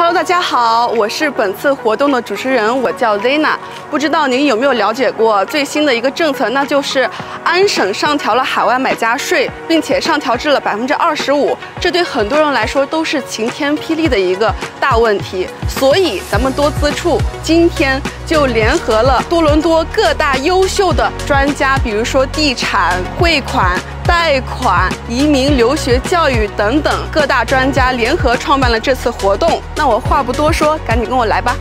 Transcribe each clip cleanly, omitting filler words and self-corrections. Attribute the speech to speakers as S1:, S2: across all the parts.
S1: Hello， 大家好，我是本次活动的主持人，我叫 Zena。不知道您有没有了解过最新的一个政策，那就是安省上调了海外买家税，并且上调至了25%，这对很多人来说都是晴天霹雳的一个大问题。所以咱们多资处今天就联合了多伦多各大优秀的专家，比如说地产、汇款、贷款、移民、留学、教育等等各大专家联合创办了这次活动。那我话不多说，赶紧跟我来吧。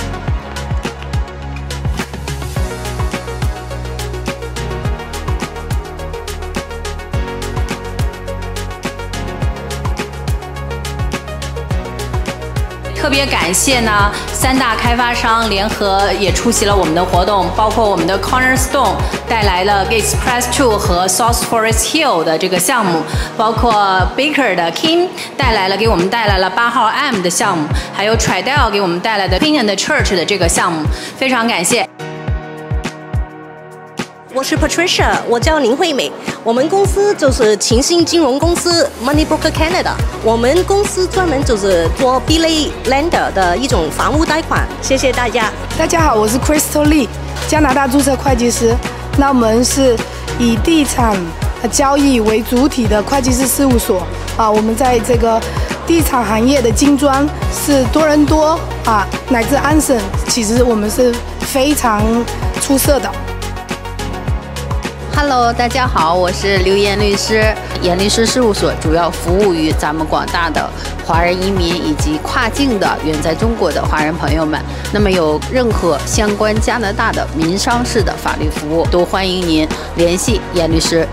S2: 特别感谢呢，3大开发商联合也出席了我们的活动，包括我们的 Cornerstone 带来了 Express 2和 South Forest Hill 的这个项目，包括 Baker 的 King 给我们带来了8号 M 的项目，还有 Tridel 给我们带来的 Queen and Church 的这个项目，非常感谢。
S3: 我是 Patricia， 我叫林惠美。我们公司就是晴信金融公司 Money Broker Canada。我们公司专门就是做 B-Lay Lender 的一种房屋贷款。谢谢大家。
S4: 大家好，我是 Crystal Lee， 加拿大注册会计师。那我们是以地产交易为主体的会计师事务所啊。我们在这个地产行业的金砖是多伦多啊，乃至安省，其实我们是非常出色的。
S5: Hello， 大家好，我是刘岩律师。岩律师事务所主要服务于咱们广大的华人移民以及跨境的远在中国的华人朋友们。那么有任何相关加拿大的民商事的法律服务，都欢迎您联系岩律师。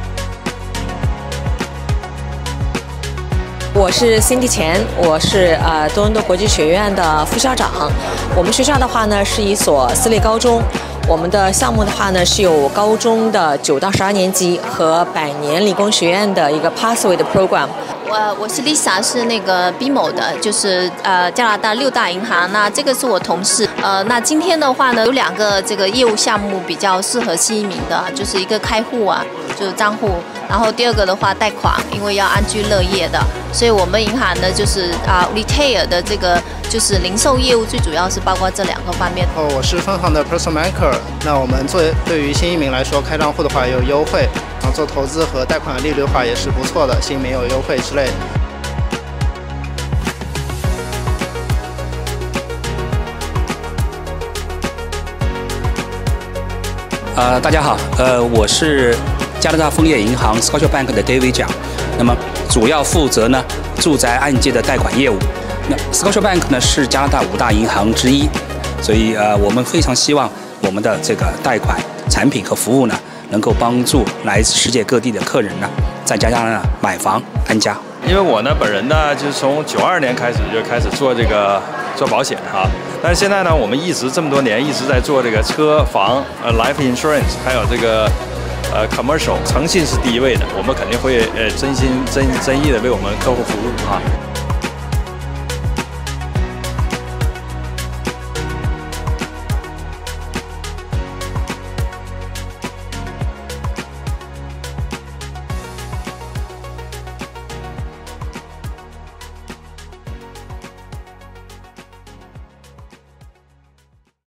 S6: 我是 Cindy 钱，我是多伦多国际学院的副校长。我们学校的话呢是一所私立高中。我们的项目的话呢，是有高中的9到12年级和百年理工学院的一个 Pathway 的 program。
S7: 我是 Lisa， 是那个 BMO 的，就是加拿大6大银行。那这个是我同事。那今天的话呢，有2个这个业务项目比较适合新移民的，就是一个开户啊，就是账户。然后第2个的话贷款，因为要安居乐业的，所以我们银行呢就是retail 的这个就是零售业务，最主要是包括这2个方面。
S8: 我是分行的 personal banker。那我们对于新移民来说，开账户的话有优惠，然后做投资和贷款利率的话也是不错的，新移民有优惠之类的。
S9: 大家好，我是加拿大枫叶银行 Scotiabank 的 David 蒋，那么主要负责呢住宅按揭的贷款业务。那 Scotiabank 呢是加拿大5大银行之一，所以我们非常希望我们的这个贷款产品和服务呢，能够帮助来自世界各地的客人呢，在加拿大买房安家。
S10: 因为我呢本人呢，就是从92年开始就开始做保险哈，但是现在呢，我们这么多年一直在做这个车房life insurance， 还有这个commercial， 诚信是第一位的，我们肯定会真心真意的为我们客户服务啊。